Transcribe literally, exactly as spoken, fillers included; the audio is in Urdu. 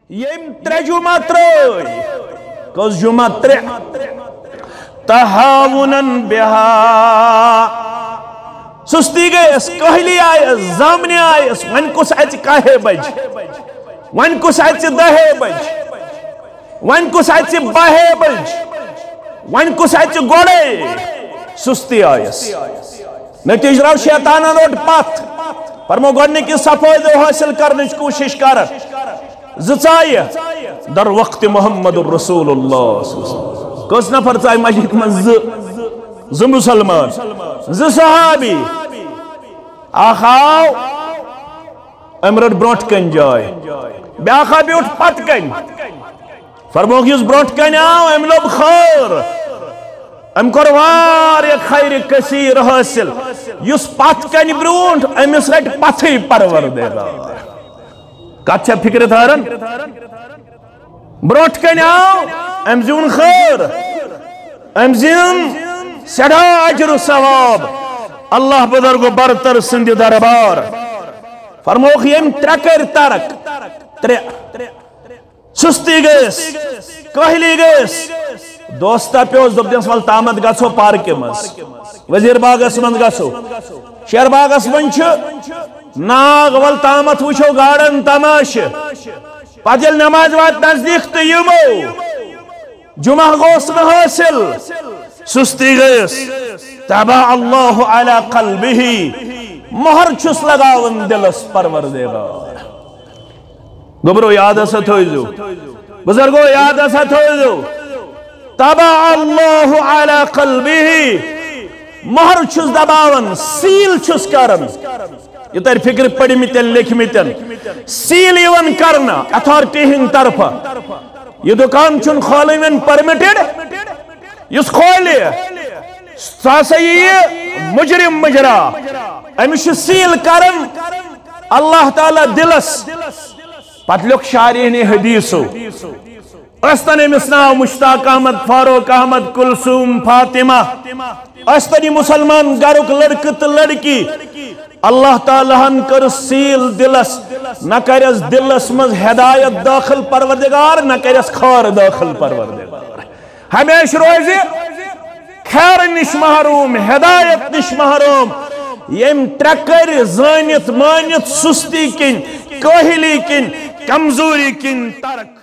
یم ترے جمعہ ترٲے کس جمعہ ترے تہاونن بہا سستی گئیس کہلی آئیس زامنی آئیس ون کس آئیس کاہے بج ون کس آئیس دہے بج ون کس آئیس باہے بج ون کس آئیس گوڑے سستی آئیس نتیج رو شیطانہ روٹ پت فرمو گوڑنے کی صفائدہ حاصل کرنیچ کوشش کر زچائے در وقت محمد الرسول اللہ کس نفر چائے مسجد من ز مسلمان ز صحابی آخاو امرد برونٹ کن جائے بیاخا بیوٹ پت کن فرموک یس برونٹ کن آو ام لوب خیر ام کروار یک خیر کثیر حاصل یس پت کن برونٹ ام اس رٹ پتھی پرور دے گا کچھا فکر تھارن برونٹ کن آو ام زیون خیر ام زیون سڑا عجر و ثواب اللہ بزرگ و برتر سند دربار فرموخ یم ترکر ترک ترے سستی گیس کہلی گیس دوستا پیوز دب دینس وال تامد گسو پارک مز وزیر باغ اسمند گسو شیر باغ اسمند چھ ناغ وال تامت وچھو گاڑن تماش پاجل نماز وات نزدیک تیمو جمعہ غوث حاصل سستی گیس تبا اللہ علی قلبہی مہر چھس لگاون دلس پروردگار گبرو یاد اسا تھوئیزو بزرگو یاد اسا تھوئیزو تبا اللہ علی قلبہی مہر چھس دباون سیل چھس کرن یہ تیر فکر پڑی میتن لکھ میتن سیل ایون کرنا اتھارٹی ہن طرف یہ دکان چون خوالی من پرمیٹڈ یس خوالی ساسا یہ مجرم مجرا امیش سیل کرن اللہ تعالی دلس پت لوک شارین حدیثو استنی مسناو مشتاق احمد فاروق احمد کلثوم فاطمہ استنی مسلمان گھرک لڑکت لڑکی اللہ تعالیٰ ہن کر سیل دلس نہ کرس دلس مز ہدایت داخل پروردگار نہ کرس خار داخل پروردگار ہمیش روزی خیر نش محروم ہدایت نش محروم یم ترکر زانت مانت سستی کن کاہلی کن کمزوری کن ترک